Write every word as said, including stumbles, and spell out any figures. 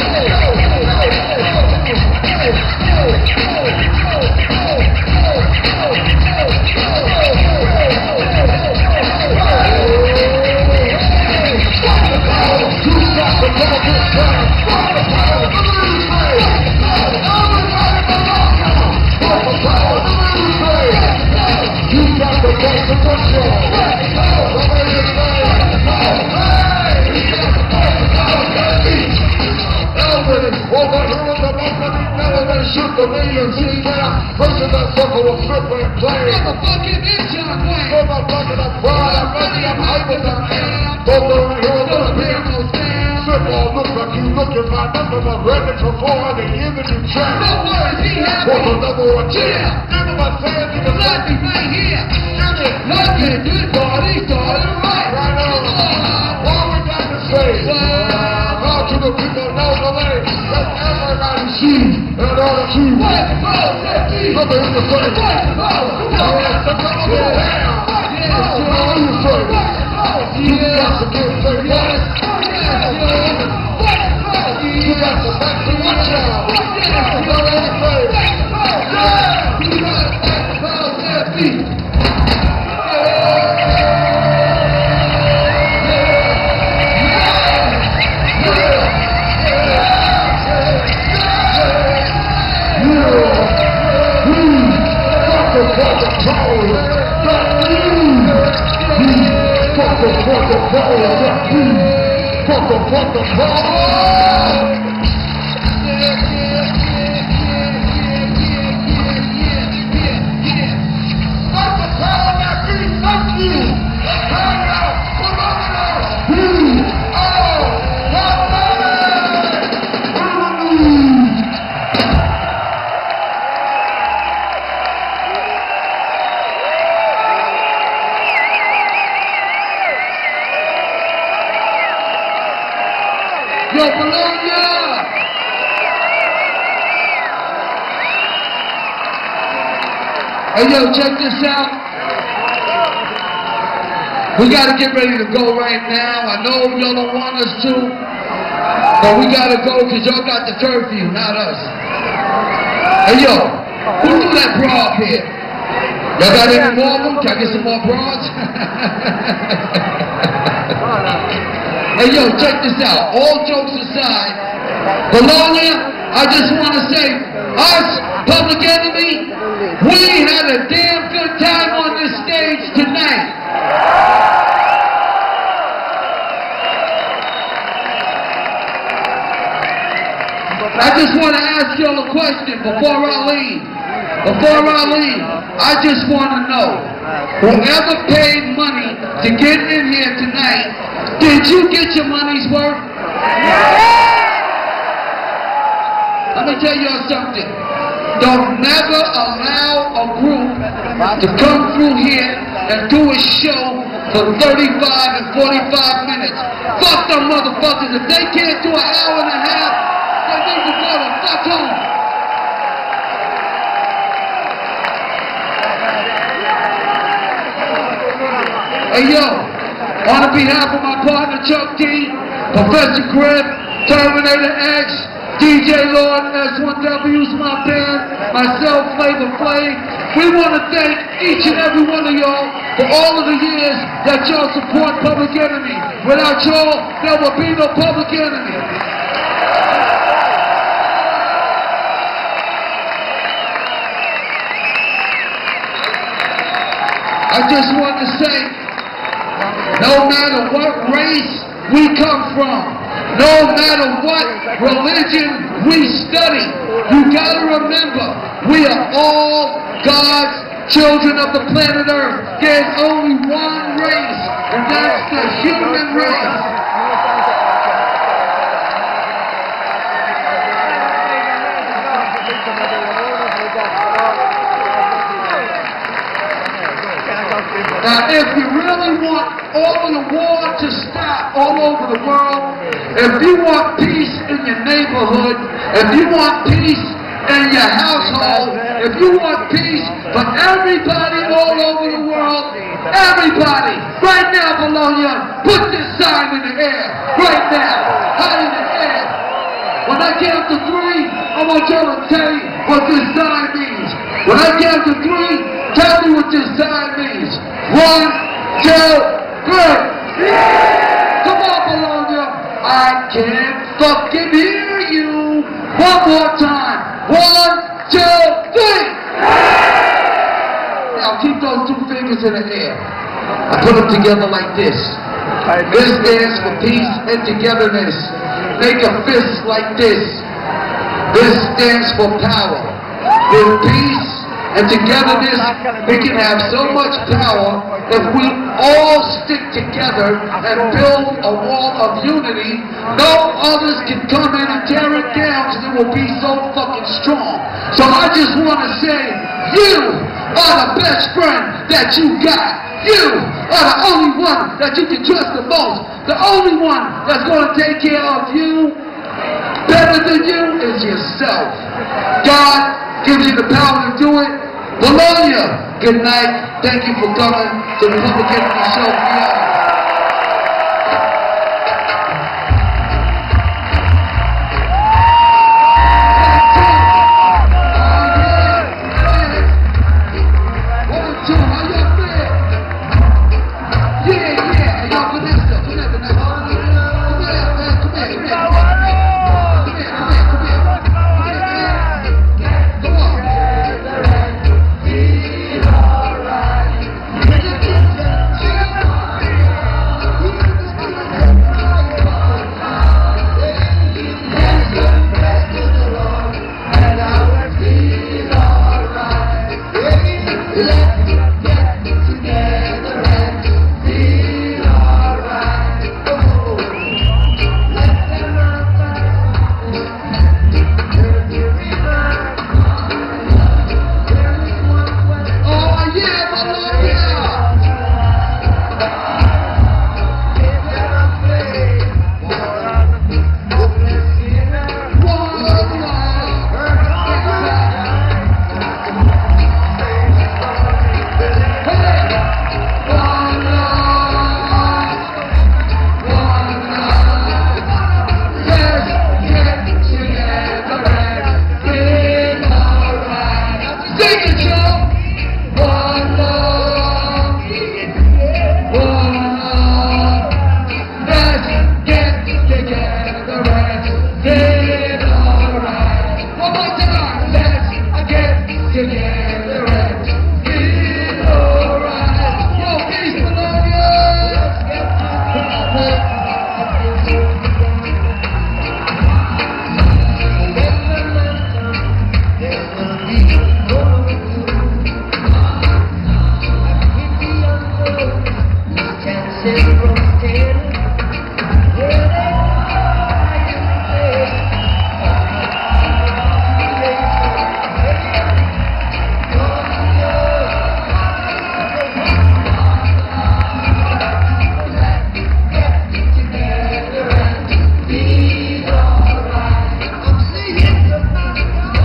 Hey, yo, check this out. We got to get ready to go right now. I know y'all don't want us to, but we got to go because y'all got the curfew, not us. Hey, yo, who threw that bra up here? Y'all got any more of them? Can I get some more bras? Hey, yo, check this out. All jokes aside, Bologna, I just want to say, us, Public Enemy, we had a damn good time on this stage tonight. I just want to ask y'all a question before I leave. Before I leave, I just want to know, whoever paid money to get in here tonight, did you get your money's worth? Let me tell y'all something. Don't never allow a group to come through here and do a show for thirty-five and forty-five minutes. Fuck them motherfuckers. If they can't do an hour and a half, they need to go the fuck home. Hey yo, on behalf of my partner Chuck D, Professor Griff, Terminator X, D J Lord, S one W's my band, myself, Flavor Flav. We want to thank each and every one of y'all for all of the years that y'all support Public Enemy. Without y'all, there will be no Public Enemy. I just want to say, no matter what race we come from, no matter what religion we study, you gotta remember, we are all God's children of the planet Earth. There's only one race, and that's the human race. Now, if you really want all of the war to stop all over the world, if you want peace in your neighborhood, if you want peace in your household, if you want peace for everybody all over the world, everybody, right now, Bologna, put this sign in the air, right now, high in the air. When I count to three, I want y'all to tell me what this sign means. When I count to three, tell me what this sign means. One, two, three. Yeah! Come on, Bologna. I can't fucking hear you. One more time. One, two, three. Yeah! Now keep those two fingers in the air. I put them together like this. This stands for peace and togetherness. Make a fist like this. This stands for power. With peace and togetherness, we can have so much power if we all stick together and build a wall of unity. No others can come in and tear it down because it will be so fucking strong. So I just want to say, you are the best friend that you got. You are the only one that you can trust the most. The only one that's going to take care of you better than you is yourself. God gives you the power to do it. Bologna, good night. Thank you for coming to the Public Enemy Show.